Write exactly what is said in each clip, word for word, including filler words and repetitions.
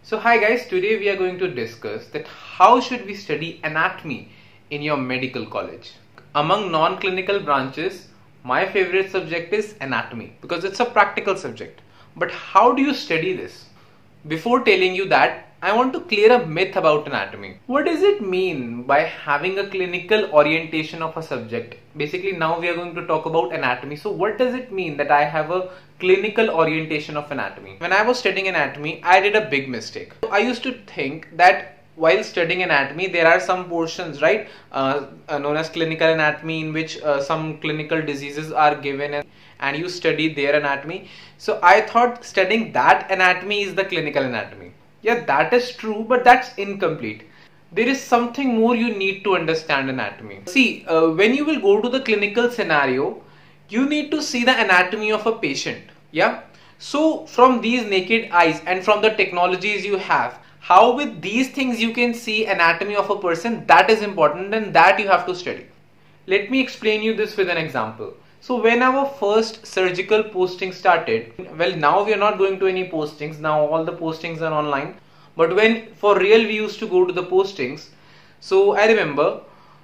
So hi guys, today we are going to discuss that how should we study anatomy in your medical college. Among non-clinical branches, my favorite subject is anatomy because it's a practical subject. But how do you study this? Before telling you that, I want to clear a myth about anatomy. What does it mean by having a clinical orientation of a subject? Basically, now we are going to talk about anatomy. So what does it mean that I have a clinical orientation of anatomy? When I was studying anatomy, I did a big mistake. I used to think that while studying anatomy, there are some portions, right, uh, uh, known as clinical anatomy, in which uh, some clinical diseases are given and, and you study their anatomy. So I thought studying that anatomy is the clinical anatomy. Yeah, that is true, but that's incomplete. There is something more you need to understand anatomy. See, uh, when you will go to the clinical scenario, you need to see the anatomy of a patient. Yeah. So from these naked eyes and from the technologies you have, how with these things you can see anatomy of a person, that is important and that you have to study. Let me explain you this with an example. So when our first surgical posting started, well, now we are not going to any postings. Now all the postings are online. But when for real we used to go to the postings, so I remember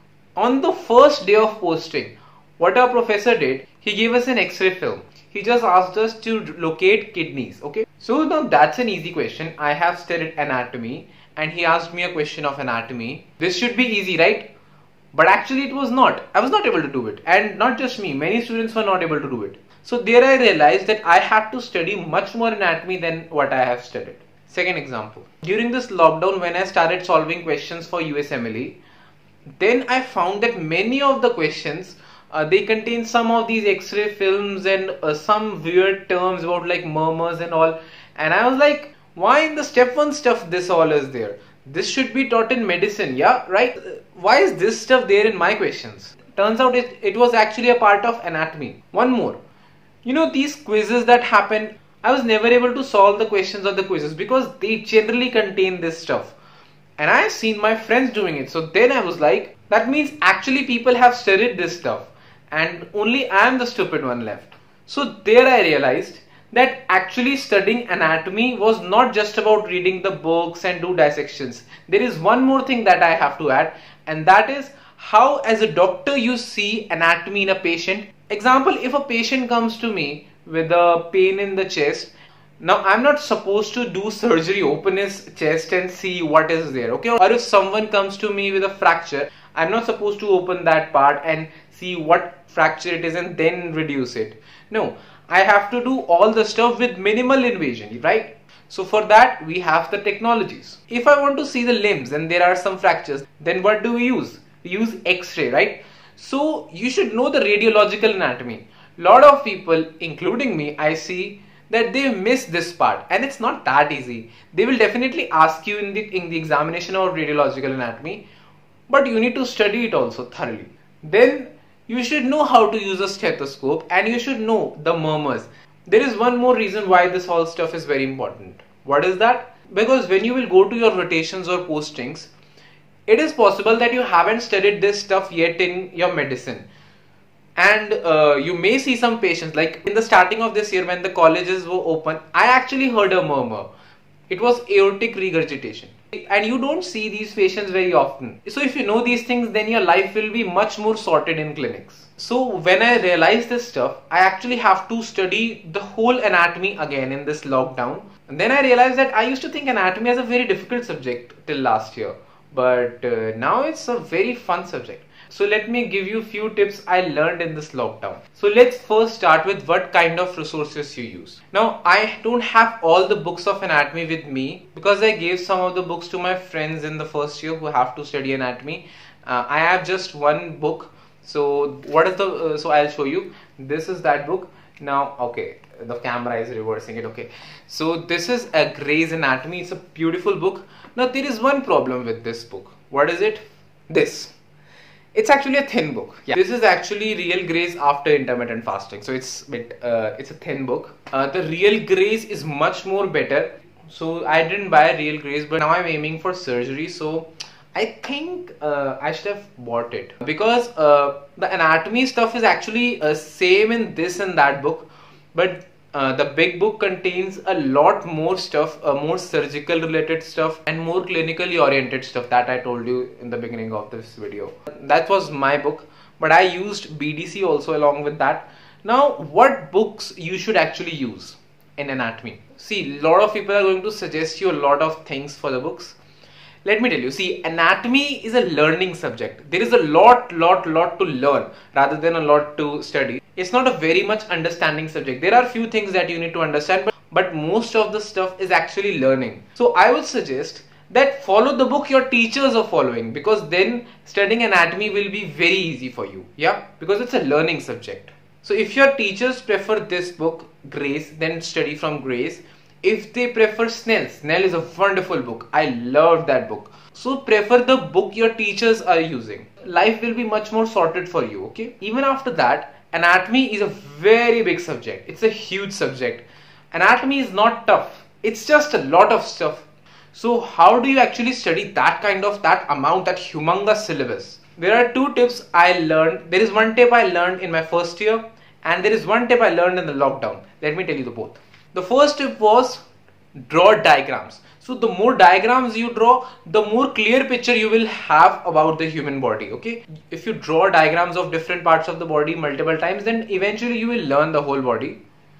on the first day of posting, what our professor did, he gave us an X-ray film. He just asked us to locate kidneys. Okay. So now that's an easy question. I have studied anatomy and he asked me a question of anatomy. This should be easy, right? But actually it was not. I was not able to do it. And not just me, many students were not able to do it. So there I realized that I had to study much more anatomy than what I have studied. Second example. During this lockdown, when I started solving questions for U S M L E, then I found that many of the questions, uh, they contain some of these X-ray films and uh, some weird terms about like murmurs and all. And I was like, why in the step one stuff this all is there? This should be taught in medicine, yeah, right? Why is this stuff there in my questions? Turns out it, it was actually a part of anatomy. One more. You know, these quizzes that happen, I was never able to solve the questions of the quizzes because they generally contain this stuff. And I have seen my friends doing it. So then I was like, that means actually people have studied this stuff. And only I am the stupid one left. So there I realized that actually studying anatomy was not just about reading the books and do dissections. There is one more thing that I have to add, and that is how as a doctor you see anatomy in a patient. Example, if a patient comes to me with a pain in the chest, now I'm not supposed to do surgery, open his chest and see what is there, okay? Or if someone comes to me with a fracture, I'm not supposed to open that part and see what fracture it is and then reduce it. No. I have to do all the stuff with minimal invasion, right? So for that, we have the technologies. If I want to see the limbs and there are some fractures, then what do we use? We use X-ray, right? So you should know the radiological anatomy. Lot of people, including me, I see that they miss this part and it's not that easy. They will definitely ask you in the, in the examination of radiological anatomy, but you need to study it also thoroughly. Then you should know how to use a stethoscope and you should know the murmurs. There is one more reason why this whole stuff is very important. What is that? Because when you will go to your rotations or postings, it is possible that you haven't studied this stuff yet in your medicine. And uh, you may see some patients, like in the starting of this year when the colleges were open, I actually heard a murmur. It was aortic regurgitation. And you don't see these patients very often. So if you know these things, then your life will be much more sorted in clinics. So when I realized this stuff, I actually have to study the whole anatomy again in this lockdown. And then I realized that I used to think anatomy as a very difficult subject till last year. But uh, now it's a very fun subject. So let me give you a few tips I learned in this lockdown. So let's first start with what kind of resources you use. Now I don't have all the books of anatomy with me because I gave some of the books to my friends in the first year who have to study anatomy. Uh, I have just one book. So what is the, uh, so I'll show you. This is that book. Now, okay, the camera is reversing it. Okay. So this is a Gray's Anatomy. It's a beautiful book. Now there is one problem with this book. What is it? This. It's actually a thin book. Yeah. This is actually Real Grace after intermittent fasting. So it's bit, uh, it's a thin book. Uh, the Real Grace is much more better. So I didn't buy Real Grace, but now I'm aiming for surgery. So I think uh, I should have bought it because uh, the anatomy stuff is actually uh, same in this and that book, but Uh, the big book contains a lot more stuff, uh, more surgical related stuff and more clinically oriented stuff that I told you in the beginning of this video. That was my book, but I used B D C also along with that. Now, what books you should actually use in anatomy? See, a lot of people are going to suggest you a lot of things for the books. Let me tell you, see, anatomy is a learning subject. There is a lot, lot, lot to learn rather than a lot to study. It's not a very much understanding subject. There are few things that you need to understand, but, but most of the stuff is actually learning. So I would suggest that follow the book your teachers are following, because then studying anatomy will be very easy for you. Yeah, because it's a learning subject. So if your teachers prefer this book, Grace, then study from Grace. If they prefer Snell, Snell is a wonderful book. I loved that book. So prefer the book your teachers are using. Life will be much more sorted for you, okay? Even after that, anatomy is a very big subject. It's a huge subject. Anatomy is not tough. It's just a lot of stuff. So how do you actually study that kind of, that amount, that humongous syllabus? There are two tips I learned. There is one tip I learned in my first year, and there is one tip I learned in the lockdown. Let me tell you the both. The first tip was draw diagrams. So the more diagrams you draw, the more clear picture you will have about the human body, okay? If you draw diagrams of different parts of the body multiple times, then eventually you will learn the whole body.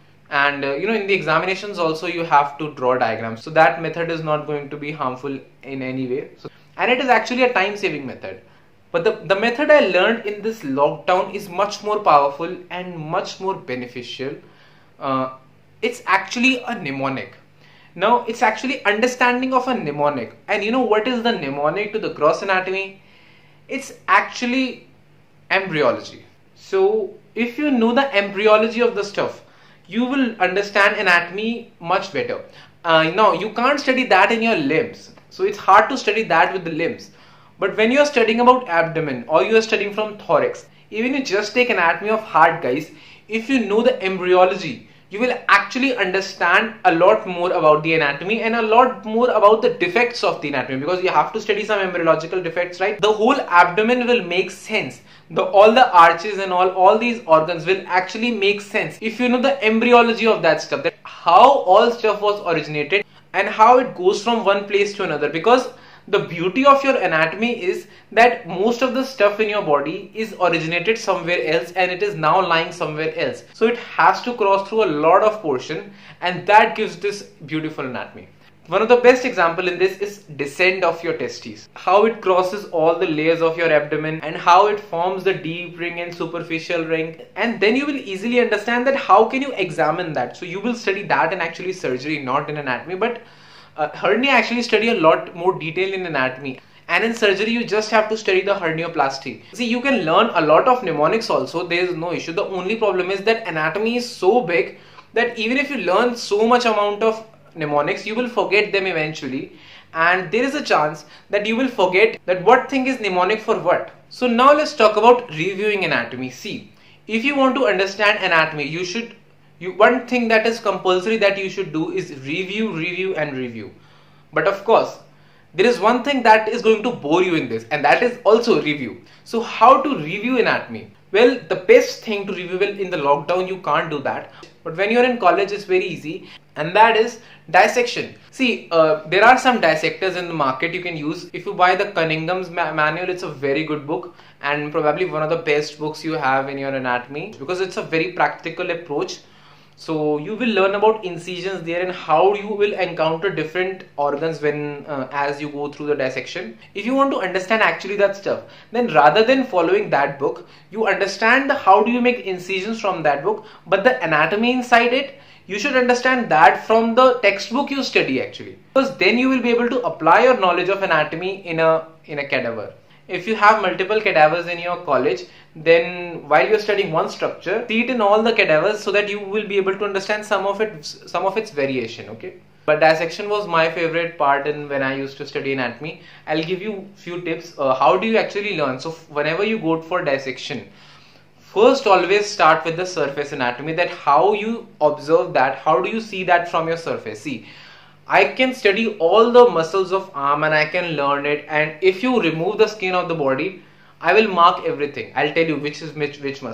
And uh, you know, in the examinations also you have to draw diagrams. So that method is not going to be harmful in any way. So, and it is actually a time-saving method. But the, the method I learned in this lockdown is much more powerful and much more beneficial. Uh, It's actually a mnemonic. Now, it's actually understanding of a mnemonic. And you know what is the mnemonic to the gross anatomy? It's actually embryology. So, if you know the embryology of the stuff, you will understand anatomy much better. Uh, now, you can't study that in your limbs. So, it's hard to study that with the limbs. But when you are studying about abdomen or you are studying from thorax, even you just take anatomy of heart, guys, if you know the embryology, you will actually understand a lot more about the anatomy and a lot more about the defects of the anatomy, because you have to study some embryological defects, right? The whole abdomen will make sense. The, all the arches and all, all these organs will actually make sense if you know the embryology of that stuff, that how all stuff was originated and how it goes from one place to another. Because the beauty of your anatomy is that most of the stuff in your body is originated somewhere else and it is now lying somewhere else. So it has to cross through a lot of portion, and that gives this beautiful anatomy. One of the best example in this is descent of your testes. How it crosses all the layers of your abdomen and how it forms the deep ring and superficial ring. And then you will easily understand that how can you examine that. So you will study that in actually surgery, not in anatomy. But Uh, hernia actually study a lot more detail in anatomy, and in surgery you just have to study the hernioplasty. See, you can learn a lot of mnemonics also, there is no issue. The only problem is that anatomy is so big that even if you learn so much amount of mnemonics, you will forget them eventually, and there is a chance that you will forget that what thing is mnemonic for what. So now let's talk about reviewing anatomy. See, if you want to understand anatomy, you should You, one thing that is compulsory that you should do is review, review and review. But of course, there is one thing that is going to bore you in this, and that is also review. So how to review anatomy? Well, the best thing to review, well, in the lockdown you can't do that. But when you're in college, it's very easy, and that is dissection. See, uh, there are some dissectors in the market you can use. If you buy the Cunningham's ma manual, it's a very good book and probably one of the best books you have in your anatomy, because it's a very practical approach. So you will learn about incisions there and how you will encounter different organs when uh, as you go through the dissection. If you want to understand actually that stuff, then rather than following that book, you understand how do you make incisions from that book, but the anatomy inside it, you should understand that from the textbook you study actually, because then you will be able to apply your knowledge of anatomy in a in a cadaver. If you have multiple cadavers in your college, then while you're studying one structure, see it in all the cadavers so that you will be able to understand some of it, some of its variation, okay? But dissection was my favorite part in when I used to study anatomy. I'll give you few tips. Uh, how do you actually learn? So whenever you go for dissection, first always start with the surface anatomy, that how you observe that, how do you see that from your surface. See, I can study all the muscles of arm and I can learn it, and if you remove the skin of the body, I will mark everything. I'll tell you which is which, which muscle.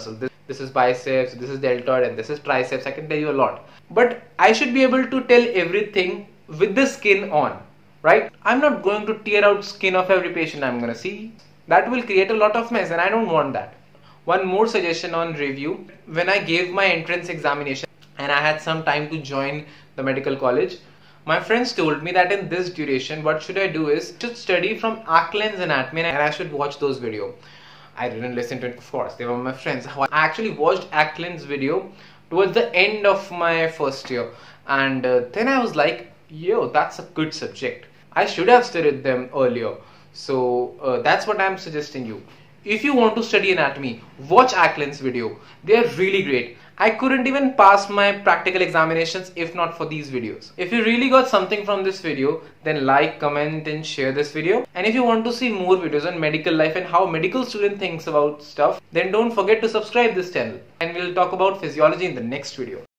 this is biceps, this is deltoid, and this is triceps. I can tell you a lot. But I should be able to tell everything with the skin on, right? I'm not going to tear out skin of every patient I'm going to see. That will create a lot of mess, and I don't want that. One more suggestion on review. When I gave my entrance examination and I had some time to join the medical college, my friends told me that in this duration, what should I do is I should study from Acland Anatomy and I should watch those videos. I didn't listen to it, of course, they were my friends. I actually watched Acland's video towards the end of my first year, and uh, then I was like, yo, that's a good subject. I should have studied them earlier. So uh, that's what I'm suggesting you. If you want to study anatomy, watch Acland's video. They are really great. I couldn't even pass my practical examinations if not for these videos. If you really got something from this video, then like, comment and share this video. And if you want to see more videos on medical life and how medical student thinks about stuff, then don't forget to subscribe this channel. And we'll talk about physiology in the next video.